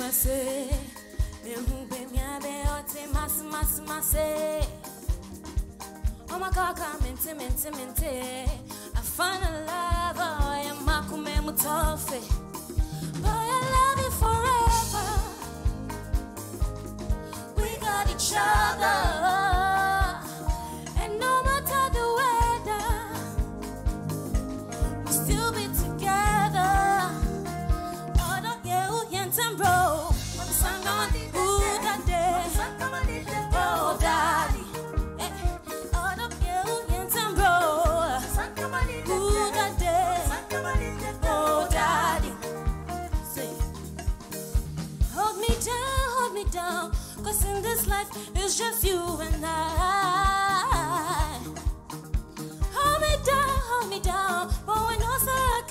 say, me who be me a be ote mas. Oh my God, come into. I find a love, oh, I'm makume mutofe. Boy, I love you forever. We got each other, and no matter the weather, we'll still be together. Oh, don't get who and bro. Ooh, that day. Oh, daddy. Oh, don't get who and bro. Ooh, that day. Oh, daddy. Say, hold me down. 'Cause in this life, it's just you and I. Hold me down. But when I say I